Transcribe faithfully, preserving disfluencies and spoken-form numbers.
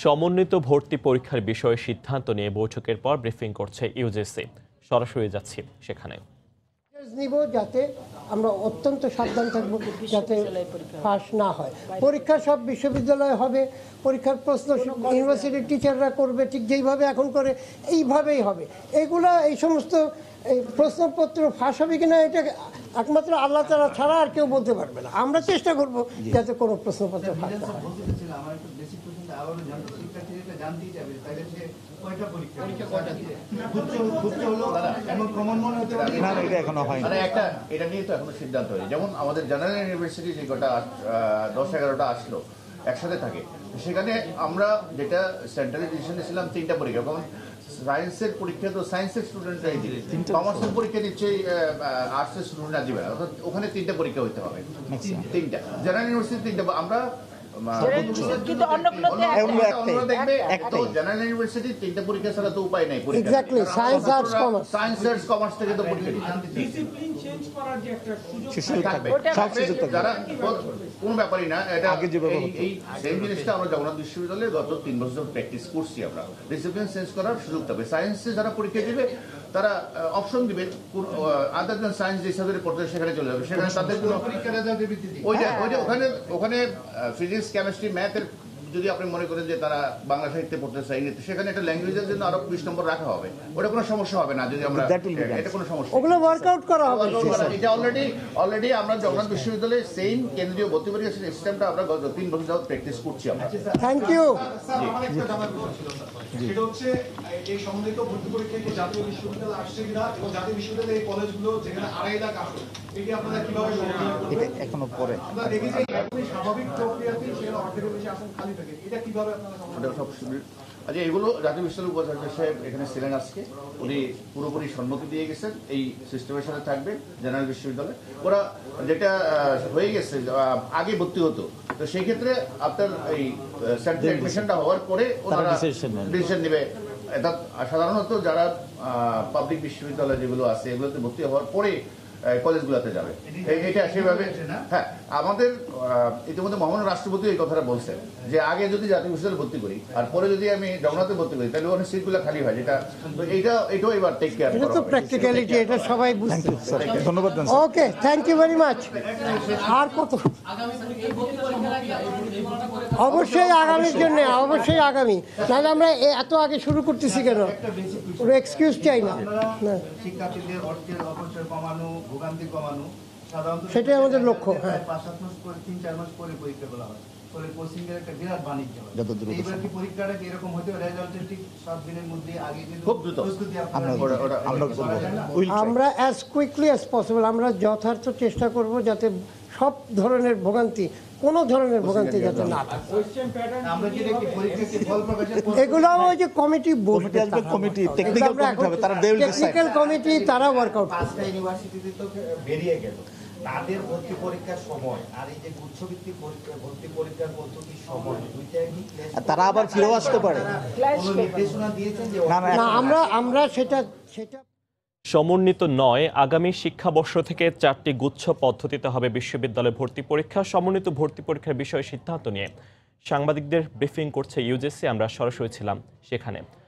সমন্বিত ভর্তি পরীক্ষার বিষয়ে সিদ্ধান্ত নিয়ে বৈঠকের পর ব্রিফিং করছে ইউজিসি। সরাসরি যাচ্ছি সেখানে। নিব যাতে আমরা অত্যন্ত সাবধান থাকবো যাতে ফাঁস না হয়। পরীক্ষা সব বিশ্ববিদ্যালয়ে হবে, পরীক্ষার প্রশ্ন ইউনিভার্সিটির টিচাররা করবে ঠিক যেইভাবে এখন করে, এইভাবেই হবে। এগুলা এই সমস্ত এই প্রশ্নপত্র ফাঁস হবে কিনা এটা একমাত্র আল্লাহ তাআলা ছাড়া আর কেউ বলতে পারবে না। আমরা চেষ্টা করব যাতে কোনো প্রশ্নপত্র ফাঁস না হয়। যেমন আমাদের জেনারেল ইউনিভার্সিটি যে কটা দশ এগারোটা আসলো একসাথে থাকে, সেখানে আমরা যেটা সেন্ট্রাল ডিসিশন ছিলাম তিনটা পরীক্ষা। কারণ সায়েন্সের পরীক্ষা তো সায়েন্সের স্টুডেন্টরাই দিবে, কমার্সের পরীক্ষা দিচ্ছে আর্টসের স্টুডেন্টরা দিবে না। অর্থাৎ ওখানে তিনটা পরীক্ষা হইতে হবে, তিনটা জেনারেল ইউনিভার্সিটি তিনটা। আমরা জেনারেল ইউনিভার্সিটি তিনটা পরীক্ষা ছাড়া তো উপায় নাই। সায়েন্স আর্টস কমার্স থেকে তো পরীক্ষা যারা কোন ব্যাপারই না। এটা এই সেম জিনিসটা আমরা জগন্নাথ বিশ্ববিদ্যালয়ে গত তিন বছর প্র্যাকটিস করছি। আমরা ডিসিপ্লিন চেঞ্জ করার সুযোগ পাবে। সায়েন্সে যারা পরীক্ষা দিবে তারা অপশন দিবে, আদার দেন সায়েন্স যে সাবজেক্টে পড়তে সেখানে চলে যাবে। সেখানে তাদের কোনো ওইটা ওইটা ওখানে ওখানে ফিজিক্স কেমিস্ট্রি ম্যাথের যদি আপনি মনে করেন যে তারা বাংলা সাহিত্যে পড়তে চাই, সেখানে একটা ল্যাঙ্গুয়েজের জন্য আরো বিশ নম্বর রাখা হবে। ওটা কোনো সমস্যা হবে না যদি আমরা এটা কোনো সমস্যা ওগুলো ওয়ার্কআউট করা হবে। এটা অলরেডি অলরেডি আমরা জগন্নাথ বিশ্ববিদ্যালয়ে সেম কেন্দ্রীয় ভর্তি পরীক্ষা সিস্টেমটা আমরা গত তিন বছর যাবত প্র্যাকটিস করছি আমরা। Thank you. সেটা হচ্ছে এই সমন্বিত ভর্তি পরীক্ষা কি জাতীয় বিশ্ববিদ্যালয় আসছে কিনা এবং জাতীয় বিশ্ববিদ্যালয়ের এই কলেজগুলো যেখানে আড়াই লাখ আসে, এটি আপনারা কিভাবে সমাধান করবেন? এখনো পরে আমরা দেখি যে এখনই স্বাভাবিক প্রক্রিয়াতেই সেখানে অর্ধেকের বেশি আসন খালি থাকে। এটা কিভাবে আপনারা সমাধান? আচ্ছা, এগুলো জাতীয় বিশ্ববিদ্যালয়ের উপাচার্য সাহেব এখানে ছিলেন আজকে, উনি পুরোপুরি সম্মতি দিয়ে গেছেন এই সিস্টেমের সাথে থাকবে জেনারেল বিশ্ববিদ্যালয়। ওরা যেটা হয়ে গেছে আগে ভর্তি হতো, তো সেই ক্ষেত্রে আপনার এই সেন্ট্রাল অ্যাডমিশনটা হওয়ার পরে ওনারা ডিসিশন নেবে। সাধারণত যারা পাবলিক বিশ্ববিদ্যালয় যেগুলো আছে এগুলোতে ভর্তি হওয়ার পরে কলেজগুলোতে যাবে, এটা সেভাবে। হ্যাঁ, আমাদের ইতিমধ্যে মহামান্য রাষ্ট্রপতি এই কথাটা বলছেন যে আগে যদি জাতীয় বিশ্ববিদ্যালয়ে ভর্তি করি আর পরে যদি আমি জগন্নাথে ভর্তি করি তাহলে ওখানে সিটগুলো খালি হয়। যেটা এইটা এটাও এবার টেক কেয়ার। এটা তো প্র্যাকটিক্যালিটি, এটা সবাই বুঝতে। ধন্যবাদ। Okay, thank you very much. আর কত? অবশ্যই আগামীর জন্য, অবশ্যই আগামী। নাহলে আমরা এত আগে শুরু করতেছি কেন? ওর এক্সকিউজ চাই না। শিক্ষার্থীদের অর্থের অপচয় কমানো, ভোগান্তি কমানো, সাধারণত সেটাই আমাদের লক্ষ্য। হ্যাঁ, পাঁচ সাত মাস পরে, তিন চার মাস পরে পরীক্ষা করা হয়। ফলে কোচিং এর একটা বিরাট বাণিজ্য হয়। এইবার কি পরীক্ষাটা কি এরকম হতে পারে? রেজাল্টের ঠিক সাত দিনের মধ্যে আগে খুব দ্রুত আমরা অ্যাজ কুইকলি অ্যাজ পসিবল আমরা যথার্থ চেষ্টা করব যাতে সব ধরনের ভোগান্তি, কোনো ধরনের ভোগান্তি যাতে না থাকে। এগুলো ওই যে কমিটি বসবে, কমিটি টেকনিক্যাল কমিটি হবে, তারা টেকনিক্যাল কমিটি তারা ওয়ার্কআউট করবে। পাঁচটা ইউনিভার্সিটিতে তো বেরিয়ে গেল, তাদের ভর্তি পরীক্ষার সময় আর এই যে গুচ্ছভিত্তিক ভর্তি পরীক্ষার পদ্ধতির সময় দুইটাই কি তারা আবার ফিরেও আসতে পারে? কোনো নির্দেশনা দিয়েছেন যে না, আমরা আমরা সেটা সেটা সমন্বিত নয়, আগামী শিক্ষাবর্ষ থেকে চারটি গুচ্ছ পদ্ধতিতে হবে বিশ্ববিদ্যালয় ভর্তি পরীক্ষা। সমন্বিত ভর্তি পরীক্ষার বিষয়ে সিদ্ধান্ত নিয়ে সাংবাদিকদের ব্রিফিং করছে ইউজিসি। আমরা সরাসরি ছিলাম সেখানে।